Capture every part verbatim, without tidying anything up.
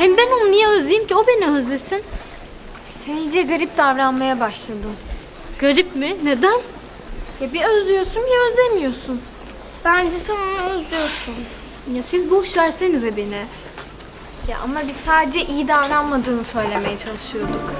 Hem ben onu niye özleyeyim ki? O beni özlesin. Sen iyice garip davranmaya başladın. Garip mi? Neden? Ya bir özlüyorsun bir özlemiyorsun. Bence sen onu özlüyorsun. Ya siz boş versenize beni. Ya ama biz sadece iyi davranmadığını söylemeye çalışıyorduk.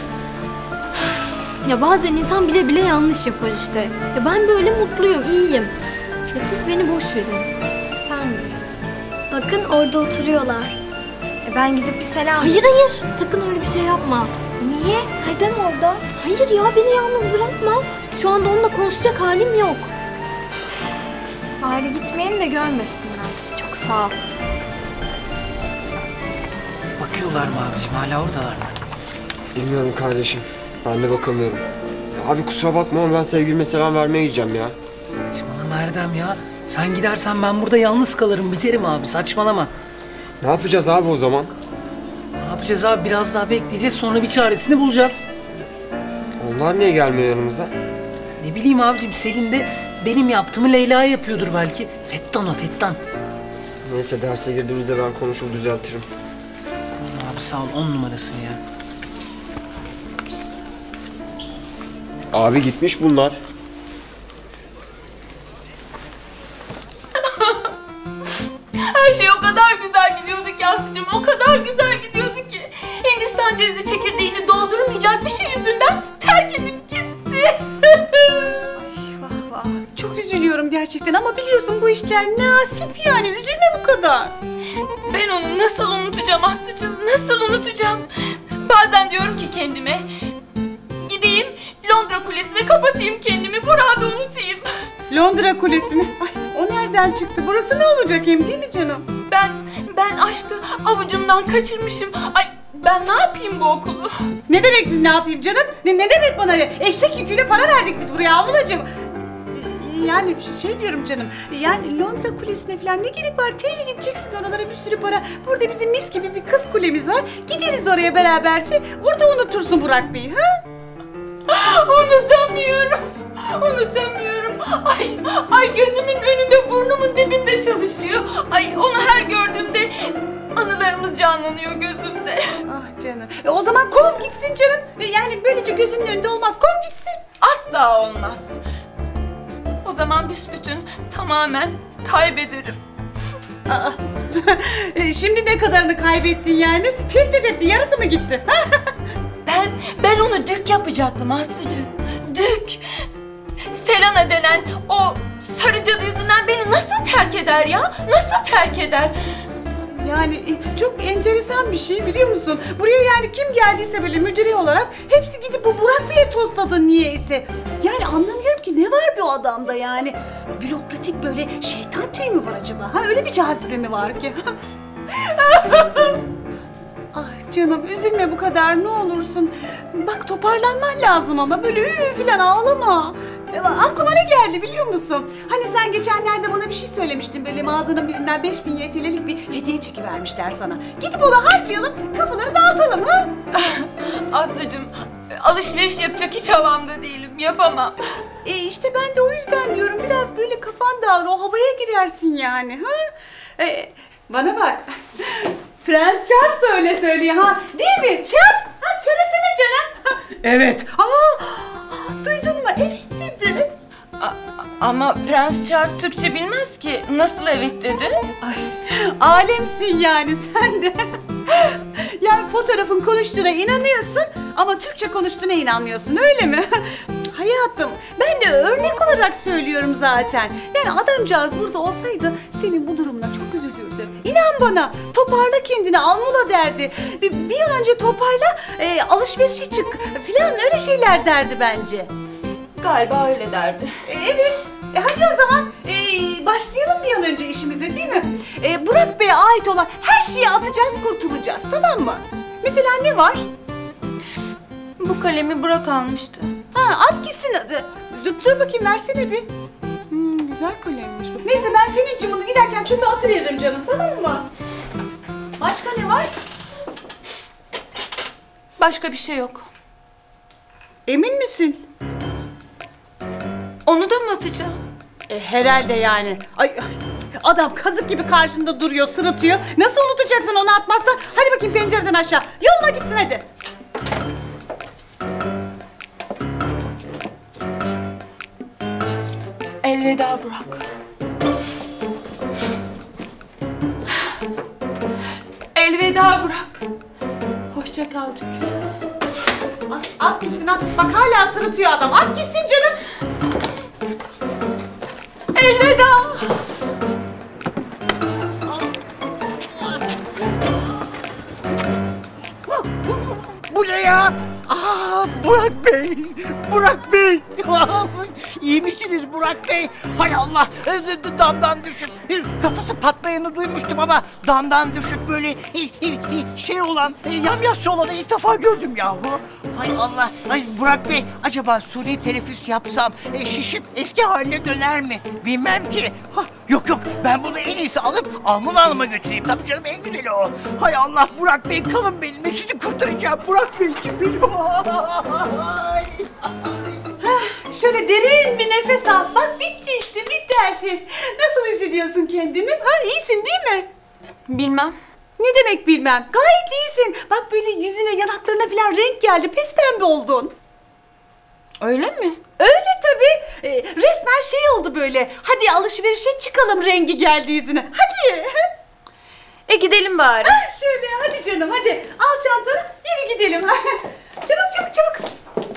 Ya bazen insan bile bile yanlış yapar işte. Ya ben böyle mutluyum, iyiyim. Ya siz beni boş verin. Sen bilirsin. Bakın orada oturuyorlar. E ben gidip bir selam... Hayır hayır, sakın öyle bir şey yapma. Niye? Neden orada? Hayır ya, beni yalnız bırakma. Şu anda onunla konuşacak halim yok. Bari gitmeyelim de görmesinler. Çok sağ ol. Bakıyorlar mı abicim? Hala oradalar mı? Bilmiyorum kardeşim. Ben de bakamıyorum. Ya abi kusura bakma ama ben sevgilime selam vermeye gideceğim ya. Saçmalama Erdem ya. Sen gidersen ben burada yalnız kalırım. Biterim abi. Saçmalama. Ne yapacağız abi o zaman? Ne yapacağız abi? Biraz daha bekleyeceğiz. Sonra bir çaresini bulacağız. Onlar niye gelmiyor yanımıza? Ne bileyim abicim. Selin de benim yaptığımı Leyla'ya yapıyordur belki. Fettan o Fettan. Neyse derse girdiğimizde ben konuşur düzeltirim. Abi sağ ol. On numarasın ya. Abi gitmiş bunlar. Her şey o kadar güzel gidiyordu ki Aslı'cığım, o kadar güzel gidiyordu ki. Hindistan cevizi çekirdeğini doldurmayacak bir şey yüzünden terk edip gitti. Vah vah, çok üzülüyorum gerçekten ama biliyorsun bu işler nasip yani, üzülme bu kadar. Ben onu nasıl unutacağım Aslı'cığım, nasıl unutacağım? Bazen diyorum ki kendime, gideyim Londra Kulesi'ne kapatayım kendimi, Burak'ı da unutayım. Londra Kulesi mi? Ay, o nereden çıktı? Burası ne olacak hem, değil mi canım? Ben, ben aşkı avucumdan kaçırmışım. Ay ben ne yapayım bu okulu? Ne demek ne yapayım canım? Ne, ne demek bana öyle? Eşek yüküyle para verdik biz buraya ablacığım. Yani şey diyorum canım, yani Londra Kulesi'ne falan ne gerek var? T'ye gideceksin, oralara bir sürü para. Burada bizim mis gibi bir kız kulemiz var. Gideriz oraya beraberce. Orada unutursun Burak Bey'i, ha? Unutamıyorum. Unutamıyorum. Ay, ay gözümün önünde, burnumun dibinde çalışıyor. Ay onu her gördüğümde anılarımız canlanıyor gözümde. Ah canım. E, o zaman kov gitsin canım. E, yani böylece gözünün önünde olmaz. Kov gitsin. Asla olmaz. O zaman büsbütün tamamen kaybederim. Aa. e, şimdi ne kadarını kaybettin yani? Fifty fifty yarısı mı gitti? Ben, ben onu dük yapacaktım Aslı'cığım. Dük. Selena denen o sarı cadı yüzünden beni nasıl terk eder ya? Nasıl terk eder? Yani çok enteresan bir şey biliyor musun? Buraya yani kim geldiyse böyle müdüre olarak hepsi gidip bu Burak Bey'e tosladı niyeyse. Yani anlamıyorum ki ne var bu adamda yani? Bürokratik böyle şeytan tüyü mü var acaba? Ha öyle bir cazibe mi var ki? Ah canım üzülme bu kadar ne olursun. Bak toparlanman lazım ama böyle üü falan ağlama. Aklıma ne geldi biliyor musun? Hani sen geçenlerde bana bir şey söylemiştin, böyle mağazanın birinden beş bin Y T L'lik bir hediye çeki vermişler sana. Gidip onu harcayalım, kafaları dağıtalım ha? Aslı'cığım alışveriş yapacak hiç havamda değilim, yapamam. E işte ben de o yüzden diyorum, biraz böyle kafan dağılır, o havaya girersin yani ha? E, bana bak, Prens Charles da öyle söylüyor ha, değil mi? Charles, ha söylesene canım. Evet. Aa, duydun mu? Evet dedi. A ama Prens Charles Türkçe bilmez ki. Nasıl evet dedi? Ay, alemsin yani sen de. Yani fotoğrafın konuştuğuna inanıyorsun ama Türkçe konuştuğuna inanmıyorsun, öyle mi? Hayatım, ben de örnek olarak söylüyorum zaten. Yani adamcağız burada olsaydı senin bu durumuna çok üzülürdü. İnan bana, toparla kendini, almula derdi. Bir, bir an önce toparla, e, alışverişe çık filan öyle şeyler derdi bence. Galiba öyle derdi. E, evet, e, hadi o zaman e, başlayalım bir an önce işimize, değil mi? E, Burak Bey'e ait olan her şeyi atacağız, kurtulacağız, tamam mı? Mesela ne var? Bu kalemi Burak almıştı. Ha, at gitsin hadi. Dur, dur bakayım, versene bir. Hmm, güzel kalemmiş bu. Neyse ben senin için bunu giderken çöpe atıveririm canım, tamam mı? Başka ne var? Başka bir şey yok. Emin misin? Onu da mı atacağım? E, herhalde yani. Ay, Adam kazık gibi karşında duruyor, sırıtıyor. Nasıl unutacaksın onu atmazsan? Hadi bakayım pencereden aşağı. Yolla gitsin hadi. Elveda Burak. Elveda Burak. Hoşça kal Dük. At, at gitsin at. Bak hala sırıtıyor adam. At gitsin canım. Elveda. Bu ne ya? Aa, Burak Bey! Burak Bey! İyi misiniz Burak Bey? Hay Allah! Damdan düşüp kafası patlayanı duymuştum ama damdan düşüp böyle şey olan, yamyassı olanı ilk defa gördüm yahu. Hay Allah! Ay Burak Bey, acaba suni teneffüs yapsam şişip eski haline döner mi? Bilmem ki. Ha, yok yok, ben bunu en iyisi alıp Alman Hanım'a götüreyim. Tabii canım, en güzeli o. Hay Allah Burak Bey, kalın benimle, sizi kurtaracağım Burak Beyciğim benim. Ay. Şöyle derin bir nefes al. Bak bitti işte, bitti her şey. Nasıl hissediyorsun kendini? Ha, iyisin değil mi? Bilmem. Ne demek bilmem? Gayet iyisin. Bak böyle yüzüne, yanaklarına falan renk geldi. Pes pembe oldun. Öyle mi? Öyle tabii. Ee, resmen şey oldu böyle. Hadi alışverişe çıkalım rengi geldi yüzüne. Hadi. E gidelim bari. Ha, şöyle hadi canım hadi. Al çantanı, yürü gidelim. Çabuk çabuk çabuk.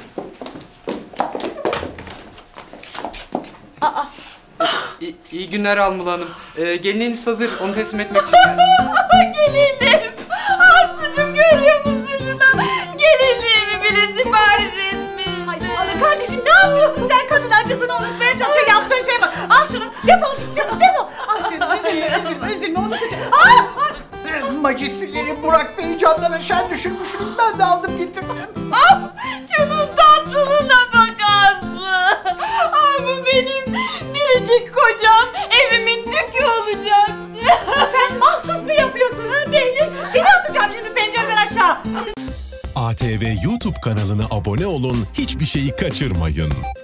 Aa. İyi, iyi günler Almula Hanım. Ee, gelinliğiniz hazır. Onu teslim etmek için. Gelinliğim. Aslıcığım görüyor musun şunu? Gelinliğimi bile sipariş etmiş. Ay ana kardeşim, ne yapıyorsun sen? Kadın acısını unutmaya çalışıyor. Yaptığın şeye bak. Al şunu. Defol git çabuk, defol. Ah canım, üzülme üzülme üzülme. Unutacağım. Ah! Majesteleri Burak Bey'i camdan aşağı düşürmüşsünüz. Ben de aldım getirdim. Ah, şunun tatlılığına bak Aslı. Ah, bu benim biricik kocam. Evimin dükü olacak. Sen mahsus mu yapıyorsun ha Behlül? Seni atacağım şimdi pencereden aşağı. A T V YouTube kanalına abone olun, hiçbir şeyi kaçırmayın.